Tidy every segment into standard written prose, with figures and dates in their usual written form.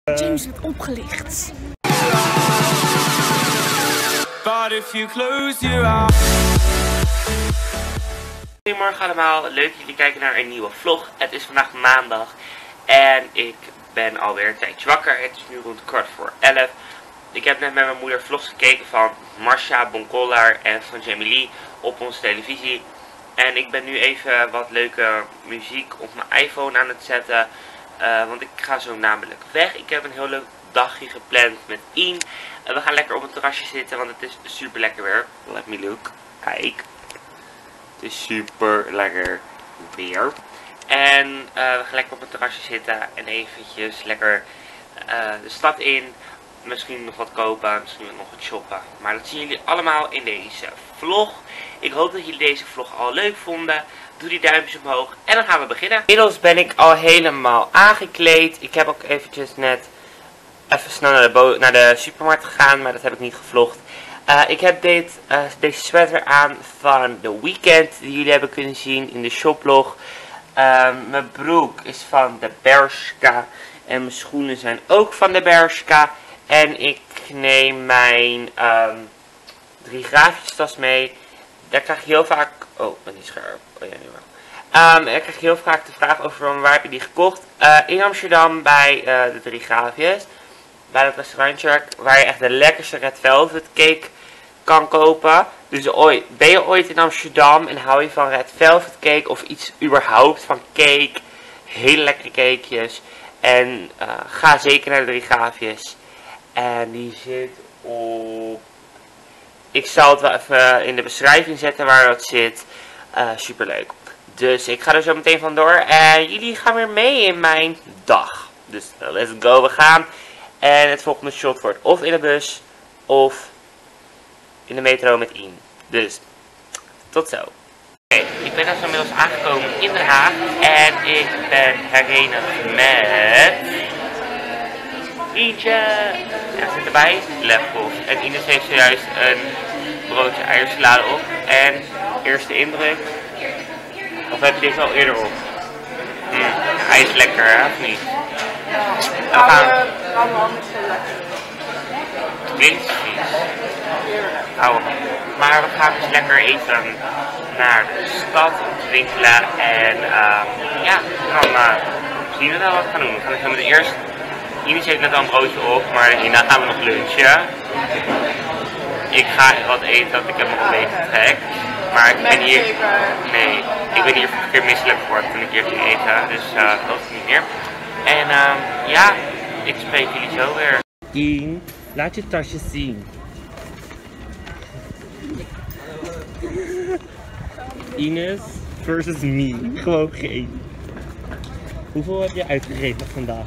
James wordt opgelicht. Goedemorgen allemaal, leuk dat jullie kijken naar een nieuwe vlog. Het is vandaag maandag en ik ben alweer een tijdje wakker. Het is nu rond 11:15. Ik heb net met mijn moeder vlogs gekeken van Marsha, Bonkollaar en van Jamie Lee op onze televisie. En ik ben nu even wat leuke muziek op mijn iPhone aan het zetten. Want ik ga zo namelijk weg. Ik heb een heel leuk dagje gepland met Ian. We gaan lekker op het terrasje zitten, want het is super lekker weer. Let me look. Kijk. Het is super lekker weer. En we gaan lekker op het terrasje zitten en eventjes lekker de stad in. Misschien nog wat kopen, misschien nog wat shoppen. Maar dat zien jullie allemaal in deze vlog. Ik hoop dat jullie deze vlog al leuk vonden. Doe die duimpjes omhoog en dan gaan we beginnen. Inmiddels ben ik al helemaal aangekleed. Ik heb ook eventjes net even snel naar de supermarkt gegaan, maar dat heb ik niet gevlogd. Ik heb deze sweater aan van The Weeknd, die jullie hebben kunnen zien in de shoplog. Mijn broek is van de Bershka en mijn schoenen zijn ook van de Bershka. En ik neem mijn 3 graafjestas mee. Daar krijg je heel vaak... Oh, ik ben niet scherp. Oh ja, nu wel. Daar krijg je heel vaak de vraag over waar heb je die gekocht. In Amsterdam bij de 3 graafjes. Bij dat restaurantje waar je echt de lekkerste red velvet cake kan kopen. Dus ben je ooit in Amsterdam en hou je van red velvet cake of iets überhaupt van cake. Hele lekkere cakejes. En ga zeker naar de 3 graafjes. En die zit op... Ik zal het wel even in de beschrijving zetten waar dat zit. Super leuk. Dus ik ga er zo meteen vandoor. En jullie gaan weer mee in mijn dag. Dus let's go, we gaan. En het volgende shot wordt of in de bus of in de metro met Ian. Dus tot zo. Oké, ik ben dus inmiddels aangekomen in Den Haag. En ik ben herenigd met Ientje. En zit erbij Lefkoff. En Ines heeft zojuist een broodje eiersalade op. En eerste indruk. Of heb je dit al eerder op? Hij is lekker, hè? Of niet? Ja, we gaan. Het klinkt vies. Maar we gaan dus lekker eten naar de stad om te winkelen. En ja, dan zien we wel wat we gaan doen. We gaan met eerst. Ines heeft net al een broodje op, maar hierna gaan we nog lunchen. Ik ga wat eten, want ik heb nog een beetje trek. Maar ik ben hier... Nee, ik ben hier een keer misselijk geworden toen ik hier ging eten. Dus dat is niet meer. En ja, ik spreek jullie zo weer. Ian, laat je tasje zien. Ines versus me. Gewoon geen. Hoeveel heb je uitgegeven vandaag?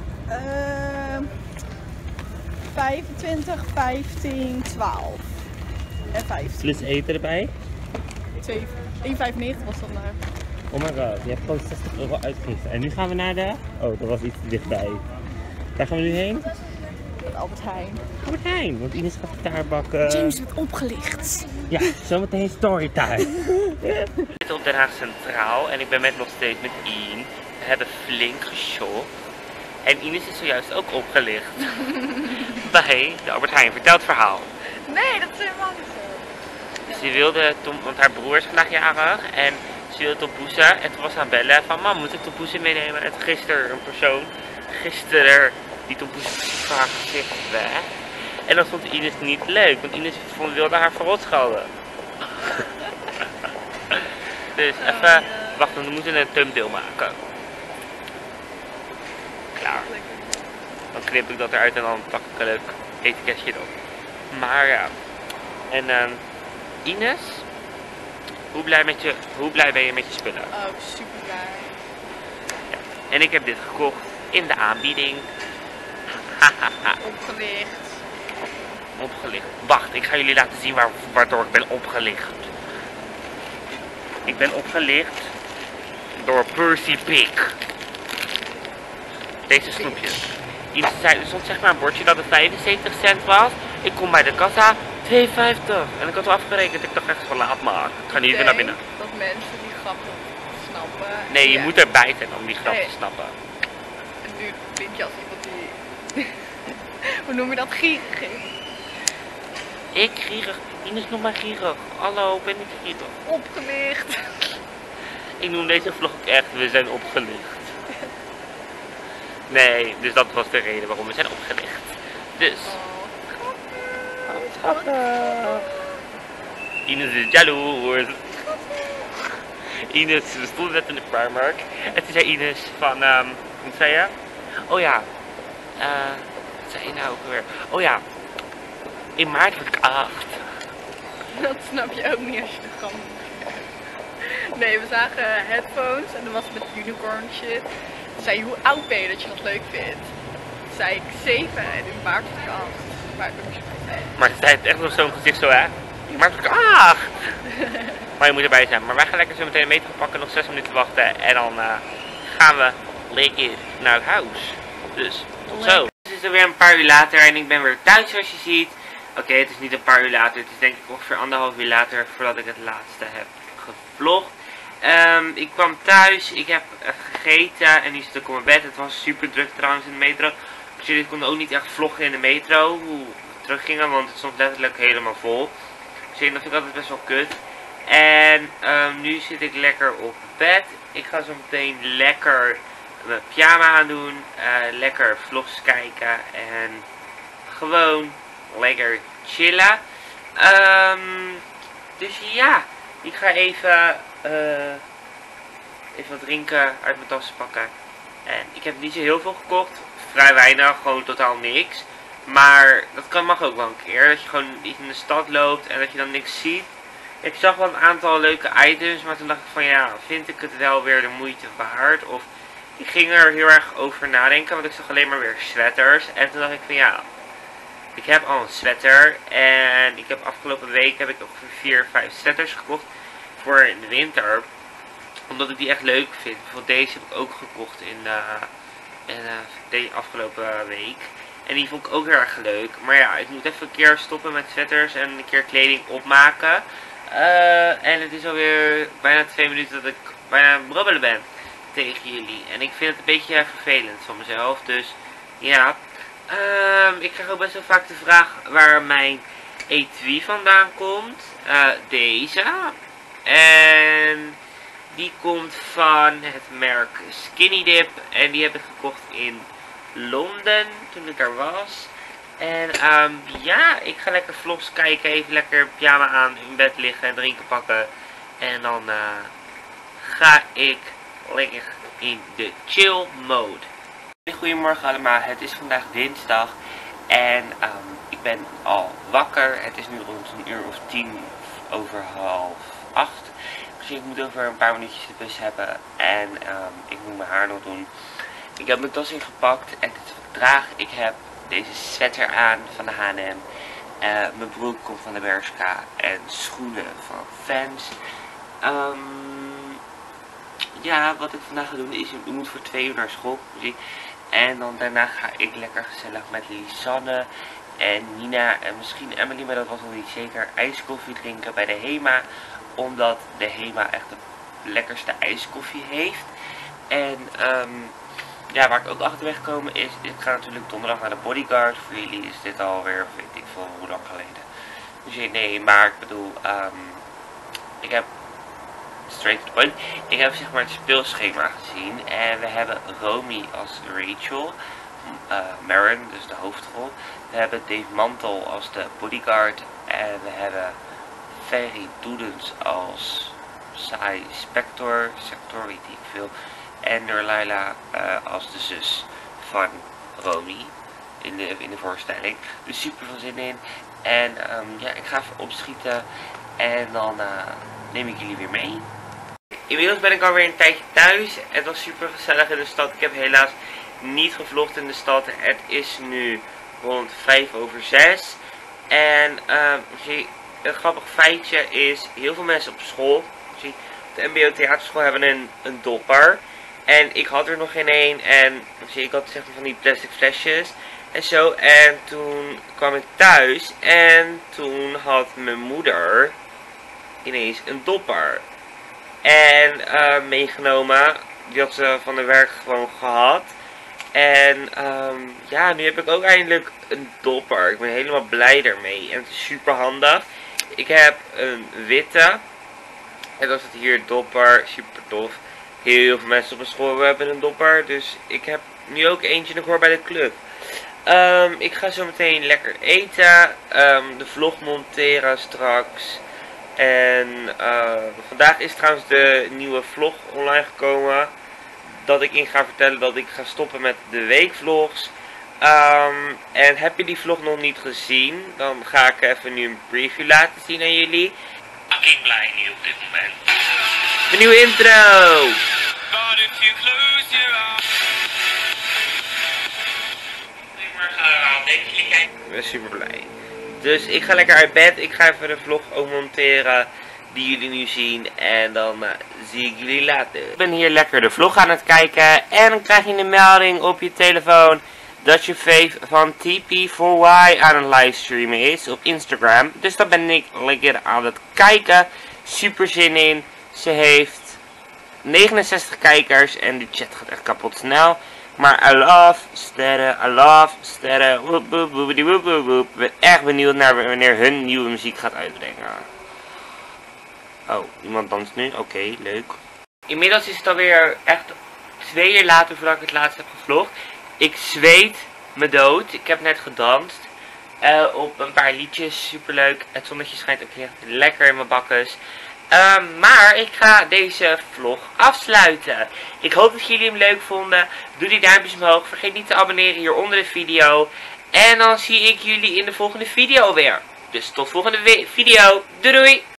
25, 15, 12 en 15. Plus eten erbij? 1,95 was dat nou. Oh my god, je hebt gewoon 60 euro uitgegeven. En nu gaan we naar de... Oh, dat was iets te dichtbij. Waar gaan we nu heen? Albert Heijn. Albert Heijn, want Ines gaat gitaar bakken. James wordt opgelicht. Ja, zometeen storytime. Ik zit op Den Haag Centraal en ik ben nog steeds met Ian. We hebben flink geshopt. En Ines is zojuist ook opgelicht. Bij de Albert Heijn. Vertel het verhaal. Nee, dat is helemaal niet zo. Ze wilde toen, want haar broer is vandaag jarig en ze wilde tompoesen. En toen was ze aan het bellen van mam, moet ik tompoesen meenemen? En gisteren een persoon, die tompoesen van haar gezicht weg. En dat vond Ines niet leuk, want Ines wilde haar verrot schelden. Dus even wachten, we moeten een thumbnail maken. Klaar. Dan knip ik dat eruit en dan pak ik een leuk etiketje op. Maar ja. En Ines, hoe blij ben je met je spullen? Oh, super blij. Ja. En ik heb dit gekocht in de aanbieding. Opgelicht. Opgelicht. Wacht, ik ga jullie laten zien waardoor ik ben opgelicht. Ik ben opgelicht door Percy Pig. Deze snoepjes. Er stond zeg maar een bordje dat het 75 cent was. Ik kom bij de kassa, 2,50. En ik had al afgerekend. Ik dacht echt van laat maar. Ik ga niet weer naar binnen. Dat mensen die grappen snappen. Nee, je moet erbij zijn om die grap te snappen. En nu klink je als iemand Hoe noem je dat? Gierig. Ik gierig. Ines noemt mij gierig. Hallo, ben ik gierig? Opgelicht. Ik noem deze vlog ook echt, we zijn opgelicht. Nee, dus dat was de reden waarom we zijn opgelicht. Dus. Oh, grappig. Ines is jaloers. Ines, we stonden net in de Primark. En toen zei Ines van, wat zei je? Oh ja, wat zei je nou ook weer? Oh ja, in maart word ik 8. Dat snap je ook niet als je er gewoon... Nee, we zagen headphones en dan was het met unicorn shit. Toen zei je, hoe oud ben je dat je dat leuk vindt? Toen zei ik 7 en in maart word ik 8. Maar ik ben Maar het zei het echt nog zo'n gezicht zo, hè? In maart word ik 8! Maar je moet erbij zijn. Maar wij gaan lekker zo meteen een metro pakken, nog 6 minuten wachten. En dan gaan we lekker naar het huis. Dus, tot zo. Het is alweer een paar uur later en ik ben weer thuis zoals je ziet. Oké, het is niet een paar uur later. Het is denk ik ongeveer 1,5 uur later voordat ik het laatste heb gevlogd. Ik kwam thuis, ik heb gegeten en nu zit ik op mijn bed. Het was super druk trouwens in de metro. Dus jullie konden ook niet echt vloggen in de metro hoe we teruggingen, want het stond letterlijk helemaal vol. Dus dat vind ik altijd best wel kut. En nu zit ik lekker op bed. Ik ga zo meteen lekker mijn pyjama aan doen. Lekker vlogs kijken en gewoon lekker chillen. Dus ja, ik ga even wat drinken uit mijn tas pakken. En ik heb niet zo heel veel gekocht. Vrij weinig, gewoon totaal niks. Maar dat mag ook wel een keer. Dat je gewoon iets in de stad loopt en dat je dan niks ziet. Ik zag wel een aantal leuke items, maar toen dacht ik van ja, vind ik het wel weer de moeite waard? Of ik ging er heel erg over nadenken, want ik zag alleen maar weer sweaters. En toen dacht ik van ja, ik heb al een sweater en ik heb afgelopen week heb ik ongeveer 4-5 sweaters gekocht voor in de winter. Omdat ik die echt leuk vind. Bijvoorbeeld deze heb ik ook gekocht in de afgelopen week. En die vond ik ook heel erg leuk. Maar ja, ik moet even een keer stoppen met sweaters en een keer kleding opmaken. En het is alweer bijna 2 minuten dat ik bijna aan het brabbelen ben tegen jullie. En ik vind het een beetje vervelend van mezelf. Dus ja, ik krijg ook best wel vaak de vraag waar mijn etui vandaan komt. Deze. En die komt van het merk Skinny Dip. En die heb ik gekocht in Londen toen ik er was. En ja, ik ga lekker vlogs kijken. Even lekker pyjama aan, in bed liggen en drinken pakken. En dan ga ik lekker in de chill mode. Goedemorgen allemaal, het is vandaag dinsdag. En ik ben al wakker. Het is nu rond een uur of 8:10. Dus ik moet over een paar minuutjes de bus hebben. En ik moet mijn haar nog doen. Ik heb mijn tas ingepakt en dit is wat ik draag. Ik heb deze sweater aan van de H&M. Mijn broek komt van de Bershka en schoenen van Vans. Ja, wat ik vandaag ga doen is, ik moet voor 2 uur naar school. En dan daarna ga ik lekker gezellig met Lisanne en Nina en misschien Emily, maar dat was nog niet zeker, ijskoffie drinken bij de Hema. Omdat de Hema echt de lekkerste ijskoffie heeft. En ja, waar ik ook achter ben gekomen is, ik ga natuurlijk donderdag naar de Bodyguard. Voor jullie is dit alweer, weet ik veel hoe lang geleden. Dus nee, maar ik bedoel, ik heb, straight to the point, ik heb zeg maar het speelschema gezien. En we hebben Romy als Rachel, Maren, dus de hoofdrol. We hebben Dave Mantel als de Bodyguard. En we hebben Ferry Doedens als Sai Sector weet ik veel. En Nurlaila als de zus van Romy in de voorstelling. Dus super veel zin in. En ja, ik ga even opschieten. En dan neem ik jullie weer mee. Inmiddels ben ik alweer een tijdje thuis. Het was super gezellig in de stad. Ik heb helaas niet gevlogd in de stad. Het is nu rond 5:05. En een grappig feitje is, heel veel mensen op school, op de MBO theaterschool hebben een dopper. En ik had er nog geen één. En ik had zeg maar van die plastic flesjes en zo. En toen kwam ik thuis en toen had mijn moeder ineens een dopper. En meegenomen. Die had ze van de werk gewoon gehad. En ja, nu heb ik ook eindelijk een dopper. Ik ben helemaal blij daarmee. En het is super handig. Ik heb een witte. En dan zit hier dopper. Super tof. Heel veel mensen op mijn school hebben een dopper. Dus ik heb nu ook eentje en ik hoor bij de club. Ik ga zo meteen lekker eten. De vlog monteren straks. En vandaag is trouwens de nieuwe vlog online gekomen. Dat ik in ga vertellen dat ik ga stoppen met de weekvlogs. En heb je die vlog nog niet gezien, dan ga ik even nu een preview laten zien aan jullie. Fucking blij nu op dit moment. De nieuwe intro! Ik ben super blij. Dus ik ga lekker uit bed. Ik ga even de vlog ook monteren die jullie nu zien. En dan zie ik jullie later. Ik ben hier lekker de vlog aan het kijken. En dan krijg je een melding op je telefoon dat je fave van TP4Y aan het livestreamen is op Instagram. Dus dan ben ik lekker aan het kijken. Super zin in. Ze heeft 69 kijkers en die chat gaat echt kapot snel. Maar I love sterren. Woep, woep, woep, woep, woep, woep. Ik ben echt benieuwd naar wanneer hun nieuwe muziek gaat uitbrengen. Oh, iemand danst nu? Oké, leuk. Inmiddels is het alweer echt 2 uur later voordat ik het laatst heb gevlogd. Ik zweet me dood. Ik heb net gedanst. Op een paar liedjes. Superleuk. Het zonnetje schijnt ook echt lekker in mijn bakkes. Maar ik ga deze vlog afsluiten. Ik hoop dat jullie hem leuk vonden. Doe die duimpjes omhoog. Vergeet niet te abonneren hier onder de video. En dan zie ik jullie in de volgende video weer. Dus tot volgende video. Doei doei!